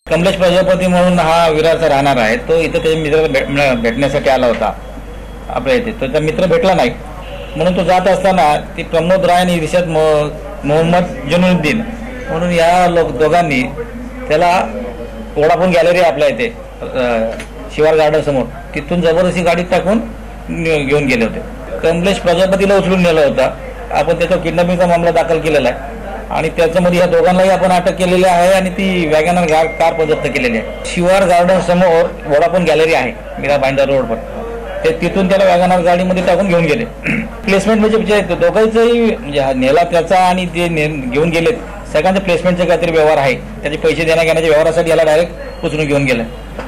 कमलेश प्रजापती म्हणून हा विरारचा राहणार आहे. तो इथं त्याच्या मित्राला भेटण्यासाठी आला होता आपल्या इथे. तो त्याचा मित्र भेटला नाही म्हणून तो जात असताना ती प्रमोद राय आणि इर्शाद मोहम्मद जनुद्दीन म्हणून या दोघांनी त्याला वोडाफोन गॅलरी आपल्या इथे शिवार गार्डन समोर तिथून जबरदस्ती गाडीत टाकून घेऊन गेले होते. कमलेश प्रजापतीला उचलून नेला होता. आपण त्याच्यावर किडनॅपिंगचा मामला दाखल केलेला आहे आणि त्याच्यामध्ये या दोघांनाही आपण अटक केलेली आहे आणि ती वॅगनर कार पण जप्त केलेली आहे. शिवार गार्डन समोर वोडाफोन गॅलरी आहे मीरा भाईंदर रोडवर. ते तिथून त्याला वॅगनर गाडीमध्ये टाकून घेऊन गेले. प्लेसमेंट म्हणजे दोघांचंही म्हणजे नेला त्याचा आणि ते घेऊन गेलेत सगळ्यांचे प्लेसमेंटचे काहीतरी व्यवहार आहे. त्याचे पैसे घेण्याच्या व्यवहारासाठी याला डायरेक्ट उचलून घेऊन गेलं.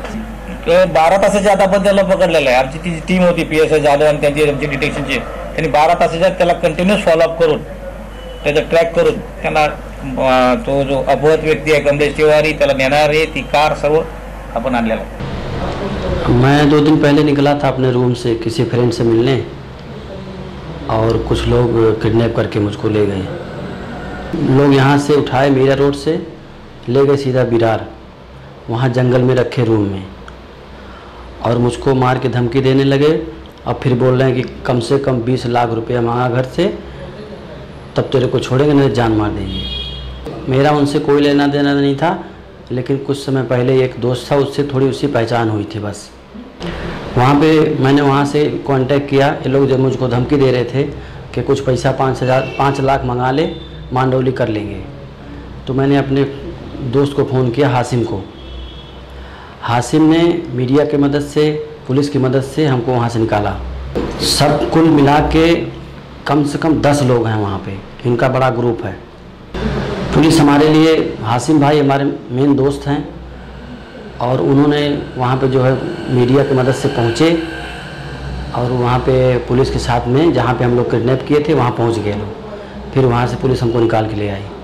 12 तासाच्या आत आपण त्याला पकडलेलं आहे. आमची ती टीम होती PSI जाधव आणि त्यांची डिटेक्शनची. त्यांनी 12 तासाच्या आत त्याला कंटिन्यूस फॉलोअप करून त्याचा ट्रॅक करून त्यांना तो जो अपहृत व्यक्ती आहे कमलेश तिवारी त्याला नेणारे ती कार सर्व आपण आणलेला आहे. मैं 2 दिन पहले निकला था अपने रूम से किसी फ्रेंड से मिलने और कुछ लोग किडनैप करके मुझको ले गए. लोग यहाँ से उठाए मीरा रोड से ले गए सीधा विरार. वहाँ जंगल में रखे रूम में और मुझको मार के धमकी देने लगे. अब फिर बोल रहे हैं कि कम से कम 20 लाख रुपया मांगा घर से तब तेरे को छोड़ेंगे नहीं जान मार देंगे. मेरा उनसे कोई लेना देना नहीं था लेकिन कुछ समय पहले एक दोस्त था उससे थोड़ी उसकी पहचान हुई थी बस. वहाँ पे मैंने वहाँ से कांटेक्ट किया. ये लोग जब मुझको धमकी दे रहे थे कि कुछ पैसा 5 लाख मंगा ले मांडौली कर लेंगे तो मैंने अपने दोस्त को फ़ोन किया हासिम को. हासिम ने मीडिया की मदद से पुलिस की मदद से हमको वहाँ से निकाला. सब कुल मिला के कम से कम 10 लोग हैं वहाँ पे. इनका बड़ा ग्रुप है. पुलिस हमारे लिए हासिम भाई हमारे मेन दोस्त हैं और उन्होंने वहाँ पे जो है मीडिया की मदद से पहुँचे और वहाँ पे पुलिस के साथ में जहाँ पे हम लोग किडनैप किए थे वहाँ पहुँच गए लोग. फिर वहाँ से पुलिस हमको निकाल के ले आई.